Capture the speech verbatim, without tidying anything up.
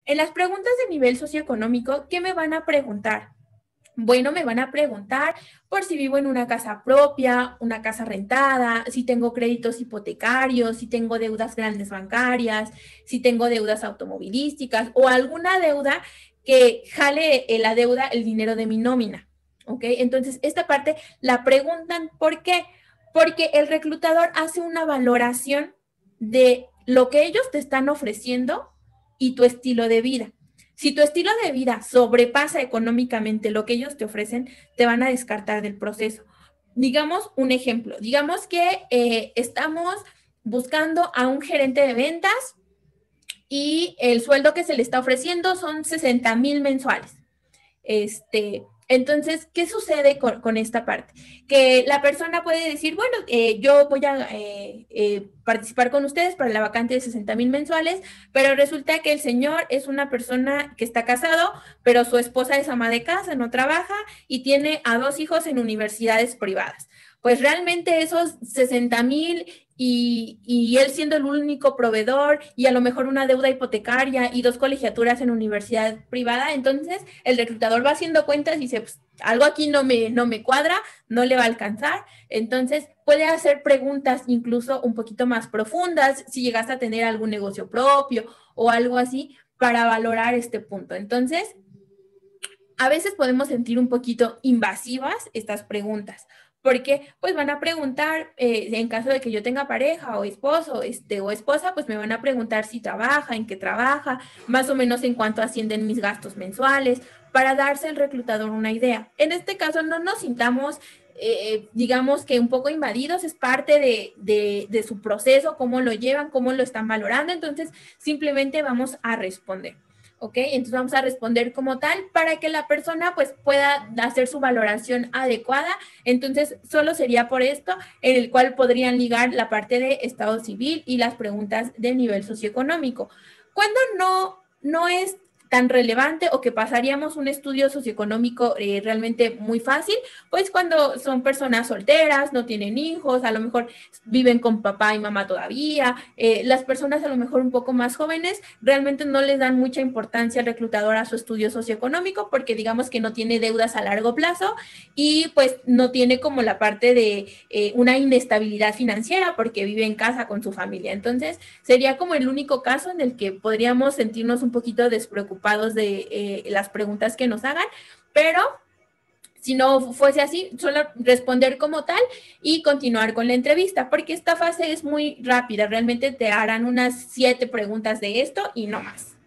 En las preguntas de nivel socioeconómico, ¿qué me van a preguntar? Bueno, me van a preguntar por si vivo en una casa propia, una casa rentada, si tengo créditos hipotecarios, si tengo deudas grandes bancarias, si tengo deudas automovilísticas o alguna deuda que jale eh, la deuda el dinero de mi nómina. ¿Ok? Entonces, esta parte la preguntan, ¿por qué? Porque el reclutador hace una valoración de lo que ellos te están ofreciendo y tu estilo de vida. Si tu estilo de vida sobrepasa económicamente lo que ellos te ofrecen, te van a descartar del proceso. Digamos un ejemplo, digamos que eh, estamos buscando a un gerente de ventas y el sueldo que se le está ofreciendo son sesenta mil mensuales. Este, entonces, ¿qué sucede con, con, esta parte? Que la persona puede decir, bueno, eh, yo voy a eh, eh, participar con ustedes para la vacante de sesenta mil mensuales, pero resulta que el señor es una persona que está casado, pero su esposa es ama de casa, no trabaja y tiene a dos hijos en universidades privadas. Pues realmente esos sesenta mil y, y él siendo el único proveedor y a lo mejor una deuda hipotecaria y dos colegiaturas en universidad privada, entonces el reclutador va haciendo cuentas y dice, pues, algo aquí no me, no me cuadra, no le va a alcanzar, entonces puede hacer preguntas incluso un poquito más profundas, si llegas a tener algún negocio propio o algo así, para valorar este punto. Entonces, a veces podemos sentir un poquito invasivas estas preguntas, porque pues van a preguntar, eh, en caso de que yo tenga pareja o esposo este, o esposa, pues me van a preguntar si trabaja, en qué trabaja, más o menos en cuánto ascienden mis gastos mensuales, para darse el reclutador una idea. En este caso no nos sintamos, eh, digamos que un poco invadidos, es parte de, de, de su proceso, cómo lo llevan, cómo lo están valorando, entonces simplemente vamos a responder. ¿Ok? Entonces vamos a responder como tal para que la persona pues pueda hacer su valoración adecuada. Entonces solo sería por esto en el cual podrían ligar la parte de estado civil y las preguntas de nivel socioeconómico. Cuando no, no es tan relevante o que pasaríamos un estudio socioeconómico eh, realmente muy fácil, pues cuando son personas solteras, no tienen hijos, a lo mejor viven con papá y mamá todavía, eh, las personas a lo mejor un poco más jóvenes realmente no les dan mucha importancia al reclutador a su estudio socioeconómico porque digamos que no tiene deudas a largo plazo y pues no tiene como la parte de eh, una inestabilidad financiera porque vive en casa con su familia. Entonces sería como el único caso en el que podríamos sentirnos un poquito despreocupados de eh, las preguntas que nos hagan, pero si no fuese así, solo responder como tal y continuar con la entrevista, porque esta fase es muy rápida, realmente te harán unas siete preguntas de esto y no más.